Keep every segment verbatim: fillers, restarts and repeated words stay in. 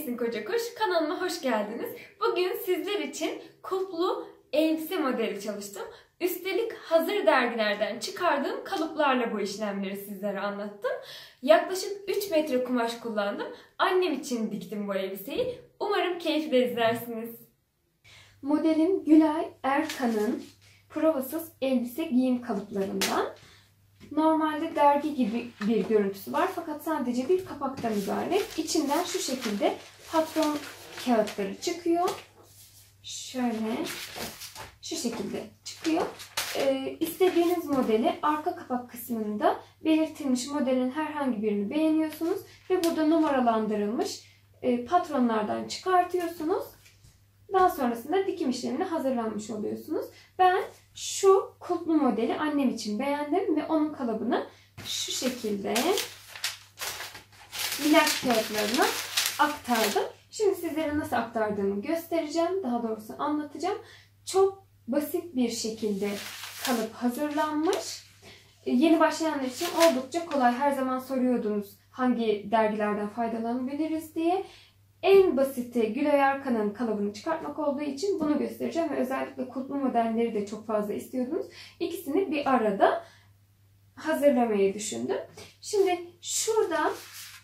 Esin Kocakuş, kanalıma hoş geldiniz. Bugün sizler için kulplu elbise modeli çalıştım. Üstelik hazır dergilerden çıkardığım kalıplarla bu işlemleri sizlere anlattım. Yaklaşık üç metre kumaş kullandım. Annem için diktim bu elbiseyi. Umarım keyifle izlersiniz. Modelim Gülay Erkan'ın provasız elbise giyim kalıplarından. Normalde dergi gibi bir görüntüsü var fakat sadece bir kapaktan ibaret. İçinden şu şekilde patron kağıtları çıkıyor. Şöyle şu şekilde çıkıyor. Ee, istediğiniz modeli arka kapak kısmında belirtilmiş modelin herhangi birini beğeniyorsunuz ve burada numaralandırılmış e, patronlardan çıkartıyorsunuz. Daha sonrasında dikim işlemine hazırlanmış oluyorsunuz. Ben şu kulplu modeli annem için beğendim ve onun kalıbını şu şekilde ilaç kağıtlarına aktardım. Şimdi sizlere nasıl aktardığımı göstereceğim. Daha doğrusu anlatacağım. Çok basit bir şekilde kalıp hazırlanmış. Yeni başlayanlar için oldukça kolay. Her zaman soruyordunuz hangi dergilerden faydalanabiliriz diye. En basiti Gülay Erkan'ın kalıbını çıkartmak olduğu için bunu göstereceğim ve özellikle kulplu modelleri de çok fazla istiyordunuz. İkisini bir arada hazırlamayı düşündüm. Şimdi şurada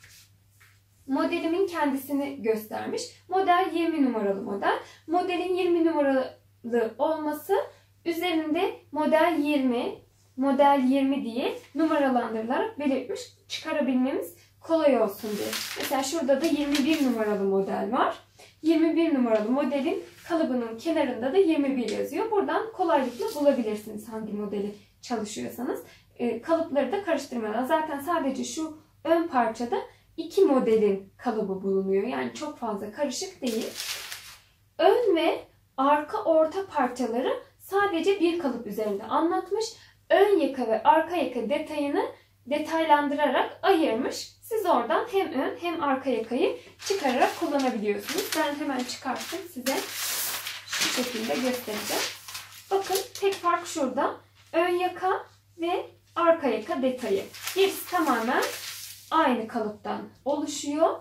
modelimin kendisini göstermiş. Model yirmi numaralı model. Modelin yirmi numaralı olması üzerinde model yirmi, model yirmi diye numaralandırılarak belirtmiş. Çıkarabilmemiz kolay olsun diye. Mesela şurada da yirmi bir numaralı model var. yirmi bir numaralı modelin kalıbının kenarında da yirmi bir yazıyor. Buradan kolaylıkla bulabilirsiniz hangi modeli çalışıyorsanız. E, kalıpları da karıştırmadan. Zaten sadece şu ön parçada iki modelin kalıbı bulunuyor. Yani çok fazla karışık değil. Ön ve arka orta parçaları sadece bir kalıp üzerinde anlatmış. Ön yaka ve arka yaka detayını detaylandırarak ayırmış. Siz oradan hem ön hem arka yakayı çıkararak kullanabiliyorsunuz. Ben hemen çıkarttım size şu şekilde göstereceğim. Bakın tek fark şurada. Ön yaka ve arka yaka detayı. Gerisi tamamen aynı kalıptan oluşuyor.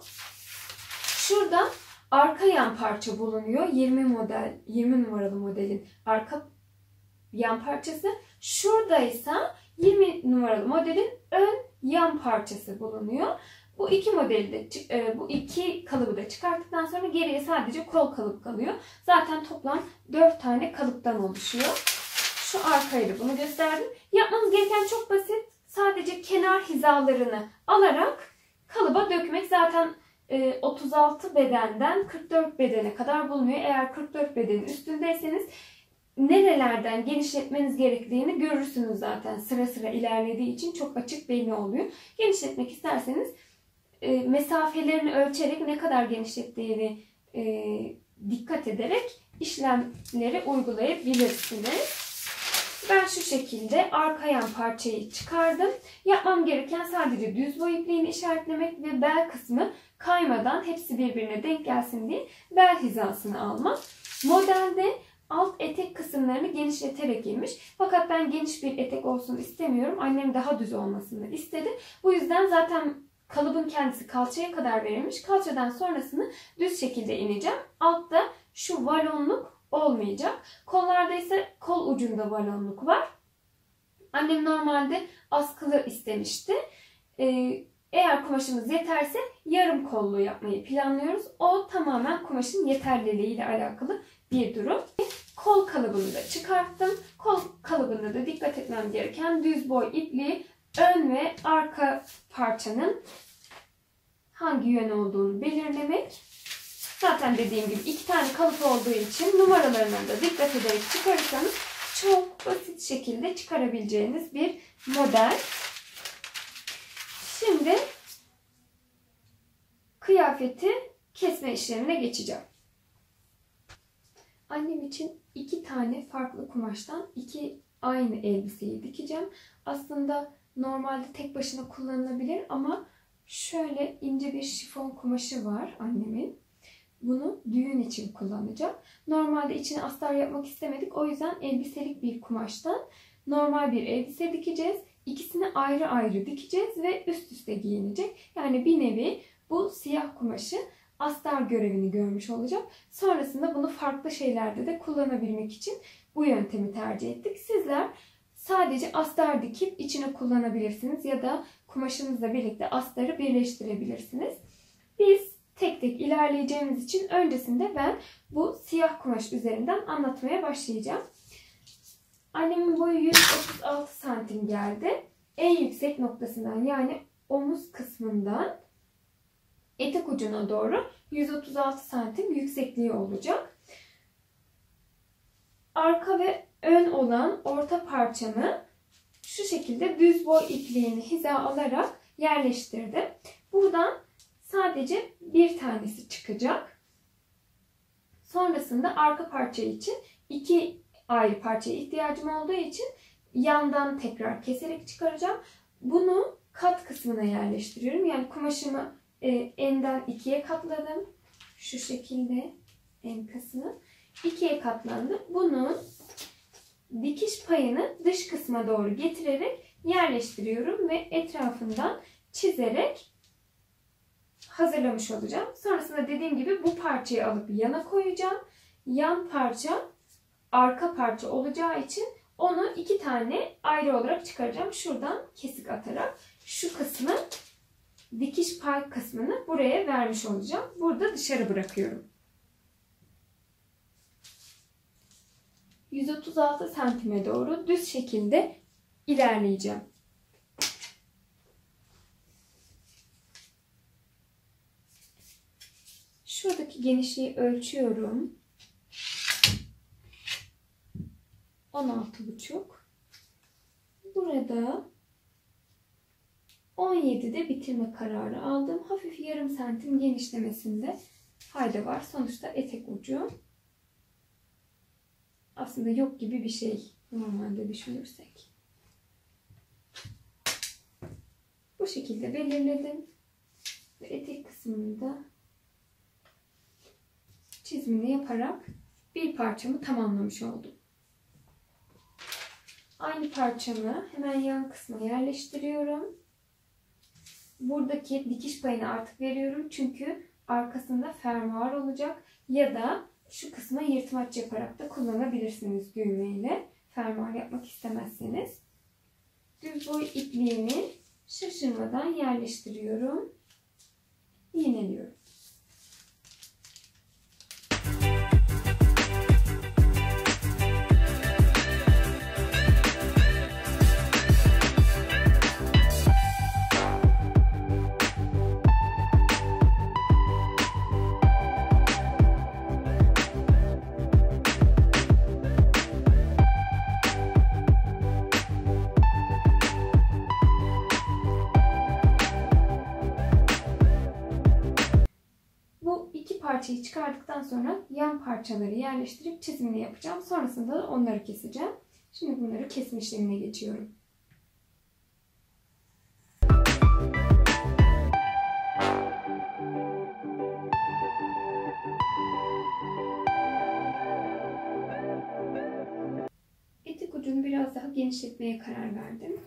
Şurada arka yan parça bulunuyor. yirmi model, yirmi numaralı modelin arka yan parçası. Şurada ise yirmi numaralı modelin ön yan parçası bulunuyor. Bu iki modeli de, bu iki kalıbı da çıkarttıktan sonra geriye sadece kol kalıp kalıyor. Zaten toplam dört tane kalıptan oluşuyor. Şu arkayı da bunu gösterdim. Yapmanız gereken çok basit. Sadece kenar hizalarını alarak kalıba dökmek. Zaten otuz altı bedenden kırk dört bedene kadar bulunuyor. Eğer kırk dört bedenin üstündeyseniz nerelerden genişletmeniz gerektiğini görürsünüz zaten. Sıra sıra ilerlediği için çok açık belli oluyor. Genişletmek isterseniz e, mesafelerini ölçerek ne kadar genişlettiğini e, dikkat ederek işlemleri uygulayabilirsiniz. Ben şu şekilde arka yan parçayı çıkardım. Yapmam gereken sadece düz boy ipliğini işaretlemek ve bel kısmı kaymadan hepsi birbirine denk gelsin diye bel hizasını almak. Modelde alt etek kısımlarını genişleterek inmiş. Fakat ben geniş bir etek olsun istemiyorum. Annem daha düz olmasını istedi. Bu yüzden zaten kalıbın kendisi kalçaya kadar verilmiş. Kalçadan sonrasını düz şekilde ineceğim. Altta şu valonluk olmayacak. Kollarda ise kol ucunda valonluk var. Annem normalde askılı istemişti. Ee, eğer kumaşımız yeterse yarım kollu yapmayı planlıyoruz. O tamamen kumaşın yeterliliği ile alakalı bir durum. Kol kalıbını da çıkarttım. Kol kalıbında da dikkat etmem gereken düz boy ipliği ön ve arka parçanın hangi yön olduğunu belirlemek. Zaten dediğim gibi iki tane kalıp olduğu için numaralarına da dikkat ederek çıkarırsanız çok basit şekilde çıkarabileceğiniz bir model. Şimdi kıyafeti kesme işlemine geçeceğim. Annem için iki tane farklı kumaştan iki aynı elbiseyi dikeceğim. Aslında normalde tek başına kullanılabilir ama şöyle ince bir şifon kumaşı var annemin. Bunu düğün için kullanacağım. Normalde içine astar yapmak istemedik. O yüzden elbiselik bir kumaştan normal bir elbise dikeceğiz. İkisini ayrı ayrı dikeceğiz ve üst üste giyinecek. Yani bir nevi bu siyah kumaşı astar görevini görmüş olacak. Sonrasında bunu farklı şeylerde de kullanabilmek için bu yöntemi tercih ettik. Sizler sadece astar dikip içine kullanabilirsiniz ya da kumaşınızla birlikte astarı birleştirebilirsiniz. Biz tek tek ilerleyeceğimiz için öncesinde ben bu siyah kumaş üzerinden anlatmaya başlayacağım. Annemin boyu yüz otuz altı santim geldi. En yüksek noktasından yani omuz kısmından etek ucuna doğru yüz otuz altı santim yüksekliği olacak. Arka ve ön olan orta parçamı şu şekilde düz boy ipliğini hiza alarak yerleştirdim. Buradan sadece bir tanesi çıkacak. Sonrasında arka parça için iki ayrı parçaya ihtiyacım olduğu için yandan tekrar keserek çıkaracağım. Bunu kat kısmına yerleştiriyorum. Yani kumaşımı e, enden ikiye katladım. Şu şekilde en kısmı ikiye katlandı. Bunun dikiş payını dış kısma doğru getirerek yerleştiriyorum ve etrafından çizerek hazırlamış olacağım. Sonrasında dediğim gibi bu parçayı alıp yana koyacağım. Yan parça arka parça olacağı için onu iki tane ayrı olarak çıkaracağım. Şuradan kesik atarak şu kısmı, dikiş pay kısmını buraya vermiş olacağım. Burada dışarı bırakıyorum. yüz otuz altı santime doğru düz şekilde ilerleyeceğim. Şuradaki genişliği ölçüyorum. on altı buçuk. Burada on yedide bitirme kararı aldım. Hafif yarım santim genişlemesinde fayda var. Sonuçta etek ucu. Aslında yok gibi bir şey normalde düşünürsek. Bu şekilde belirledim. Ve etek kısmını da çizimini yaparak bir parçamı tamamlamış oldum. Aynı parçamı hemen yan kısma yerleştiriyorum. Buradaki dikiş payını artık veriyorum. Çünkü arkasında fermuar olacak. Ya da şu kısma yırtmaç yaparak da kullanabilirsiniz düğmeyle. Fermuar yapmak istemezseniz. Düz boy ipliğimi şaşırmadan yerleştiriyorum. İğneliyorum. Parçayı çıkardıktan sonra yan parçaları yerleştirip çizimini yapacağım. Sonrasında da onları keseceğim. Şimdi bunları kesme işlemine geçiyorum. Etek ucunu biraz daha genişletmeye karar verdim.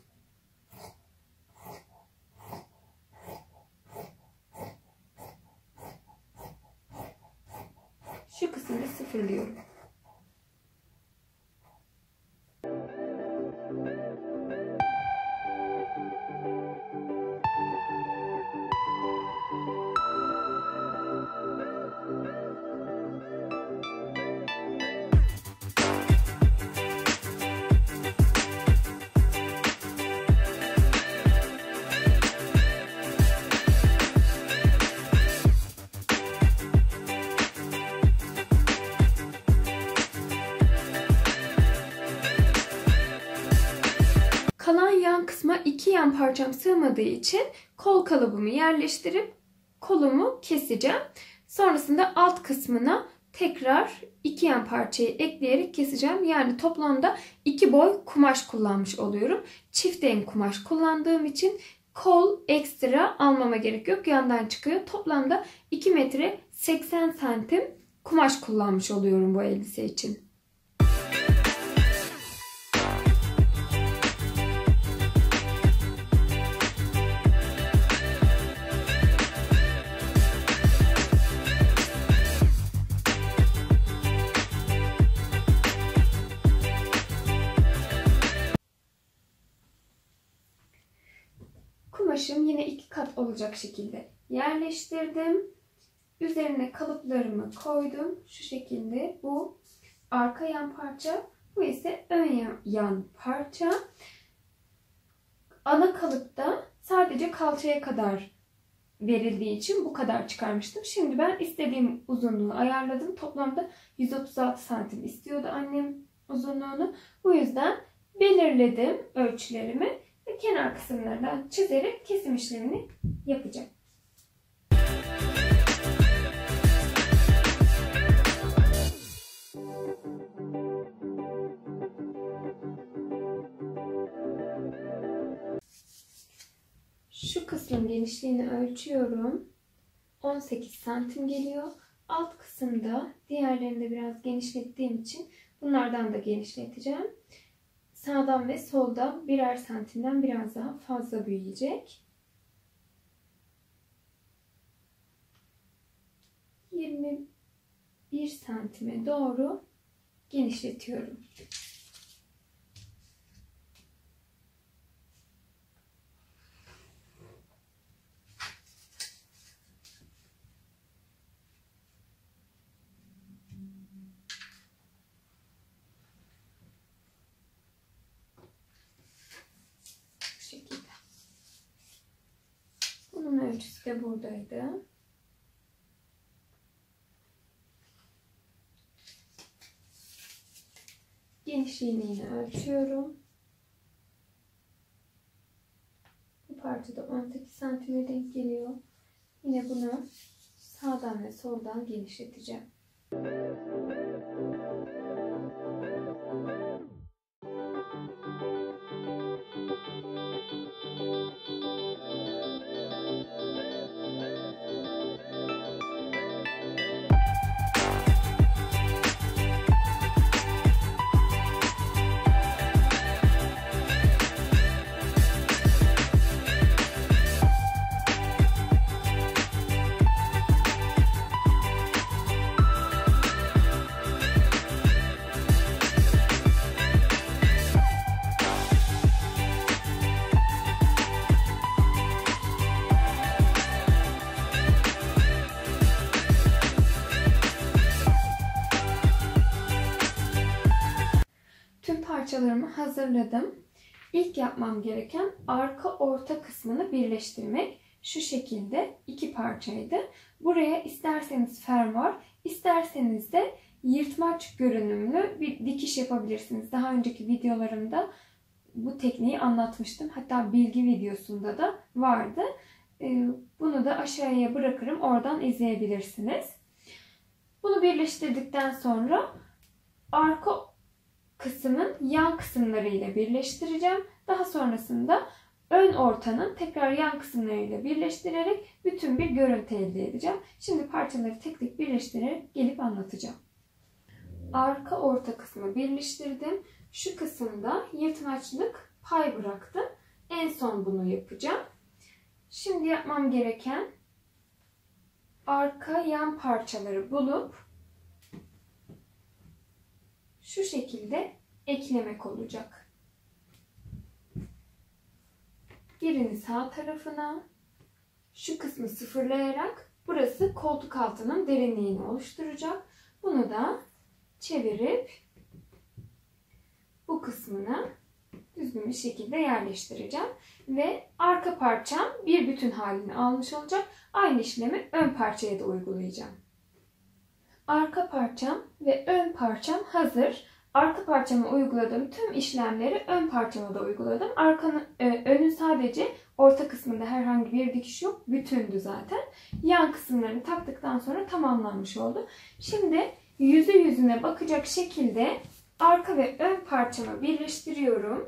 Şu kısmını sıfırlıyorum. Kalan yan kısma iki yan parçam sığmadığı için kol kalıbımı yerleştirip kolumu keseceğim. Sonrasında alt kısmına tekrar iki yan parçayı ekleyerek keseceğim. Yani toplamda iki boy kumaş kullanmış oluyorum. Çift en kumaş kullandığım için kol ekstra almama gerek yok. Yandan çıkıyor. Toplamda iki metre seksen santim kumaş kullanmış oluyorum bu elbise için. kumaşım yine iki kat olacak şekilde yerleştirdim. Üzerine kalıplarımı koydum. Şu şekilde bu arka yan parça. Bu ise ön yan parça. Ana kalıpta sadece kalçaya kadar verildiği için bu kadar çıkarmıştım. Şimdi ben istediğim uzunluğu ayarladım. Toplamda yüz otuz altı santim istiyordu annem uzunluğunu. Bu yüzden belirledim ölçülerimi ve kenar kısımlarından çizerek kesim işlemini yapacağım. Şu kısmın genişliğini ölçüyorum. on sekiz santim geliyor. Alt kısımda diğerlerini de biraz genişlettiğim için bunlardan da genişleteceğim. Sağdan ve soldan birer santimden biraz daha fazla büyüyecek. yirmi bir santime doğru genişletiyorum. Bunun ölçüsü de buradaydı. Genişliğini yine ölçüyorum. Bu parçada on sekiz santime denk geliyor. Yine bunu sağdan ve soldan genişleteceğim. Parçalarımı hazırladım. İlk yapmam gereken arka orta kısmını birleştirmek. Şu şekilde iki parçaydı. Buraya isterseniz fermuar, isterseniz de yırtmaç görünümlü bir dikiş yapabilirsiniz. Daha önceki videolarımda bu tekniği anlatmıştım. Hatta bilgi videosunda da vardı. Bunu da aşağıya bırakırım. Oradan izleyebilirsiniz. Bunu birleştirdikten sonra arka kısmın yan kısımlarıyla birleştireceğim. Daha sonrasında ön ortanın tekrar yan kısımlarıyla birleştirerek bütün bir görüntü elde edeceğim. Şimdi parçaları tek tek birleştirerek gelip anlatacağım. Arka orta kısmı birleştirdim. Şu kısımda yırtmaçlık pay bıraktım. En son bunu yapacağım. Şimdi yapmam gereken arka yan parçaları bulup şu şekilde eklemek olacak. Birini sağ tarafına, şu kısmı sıfırlayarak burası koltuk altının derinliğini oluşturacak. Bunu da çevirip bu kısmına düzgün bir şekilde yerleştireceğim. Ve arka parçam bir bütün halini almış olacak. Aynı işlemi ön parçaya da uygulayacağım. Arka parçam ve ön parçam hazır. Arka parçama uyguladığım tüm işlemleri ön parçama da uyguladım. Arkanın, önün sadece orta kısmında herhangi bir dikiş yok. Bütündü zaten. Yan kısımlarını taktıktan sonra tamamlanmış oldu. Şimdi yüzü yüzüne bakacak şekilde arka ve ön parçamı birleştiriyorum.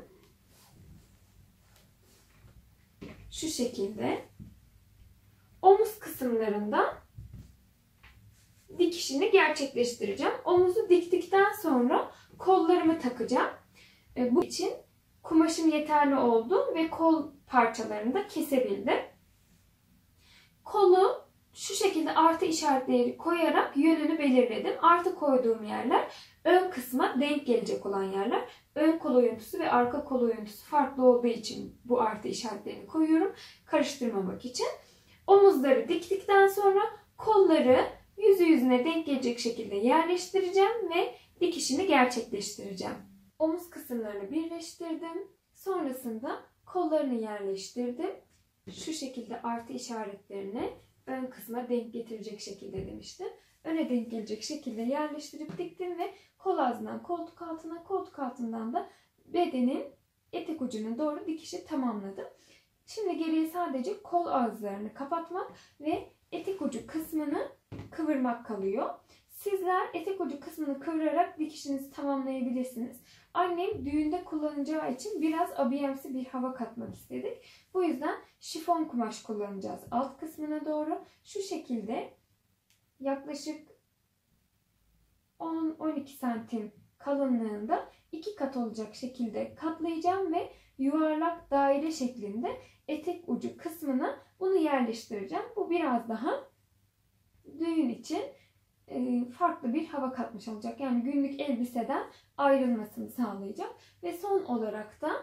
Şu şekilde. Omuz kısımlarında dikişini gerçekleştireceğim. Omuzu diktikten sonra kollarımı takacağım. Bu için kumaşım yeterli oldu ve kol parçalarını da kesebildim. Kolu şu şekilde artı işaretleri koyarak yönünü belirledim. Artı koyduğum yerler ön kısma denk gelecek olan yerler. Ön kol oyuntusu ve arka kol oyuntusu farklı olduğu için bu artı işaretlerini koyuyorum. Karıştırmamak için. Omuzları diktikten sonra kolları yüzü yüzüne denk gelecek şekilde yerleştireceğim ve dikişini gerçekleştireceğim. Omuz kısımlarını birleştirdim. Sonrasında kollarını yerleştirdim. Şu şekilde artı işaretlerini ön kısma denk getirecek şekilde demiştim. Öne denk gelecek şekilde yerleştirip diktim ve kol ağzından koltuk altına, koltuk altından da bedenin etek ucuna doğru dikişi tamamladım. Şimdi geriye sadece kol ağızlarını kapatmak ve etek ucu kısmını kıvırmak kalıyor. Sizler etek ucu kısmını kıvırarak dikişinizi tamamlayabilirsiniz. Annem düğünde kullanacağı için biraz abiyemsi bir hava katmak istedik. Bu yüzden şifon kumaş kullanacağız alt kısmına doğru. Şu şekilde yaklaşık on on iki santim kalınlığında iki kat olacak şekilde katlayacağım ve yuvarlak daire şeklinde etek ucu kısmına bunu yerleştireceğim. Bu biraz daha düğün için farklı bir hava katmış olacak. Yani günlük elbiseden ayrılmasını sağlayacak. Ve son olarak da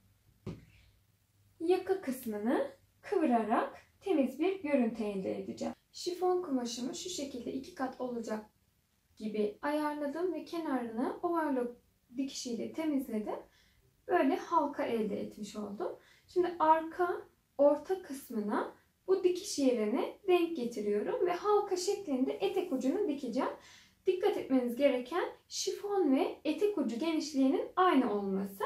yaka kısmını kıvırarak temiz bir görüntü elde edeceğim. Şifon kumaşımı şu şekilde iki kat olacak gibi ayarladım ve kenarını overlock dikişiyle temizledim. Böyle halka elde etmiş oldum. Şimdi arka orta kısmına bu dikiş yerini denk getiriyorum ve halka şeklinde etek ucunu dikeceğim. Dikkat etmeniz gereken şifon ve etek ucu genişliğinin aynı olması.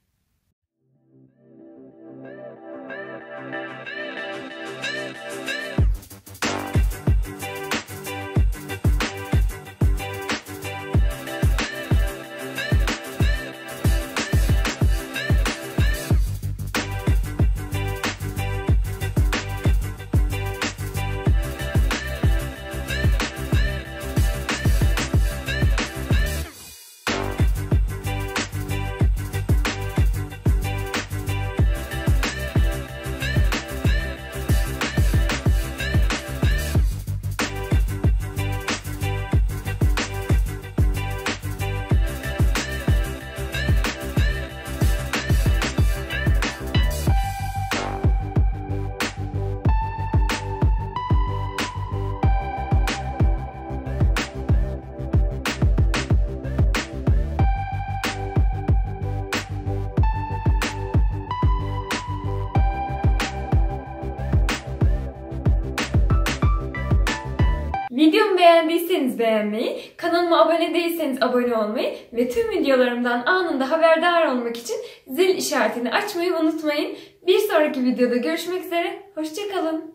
Videomu beğendiyseniz beğenmeyi, kanalıma abone değilseniz abone olmayı ve tüm videolarımdan anında haberdar olmak için zil işaretini açmayı unutmayın. Bir sonraki videoda görüşmek üzere, hoşça kalın.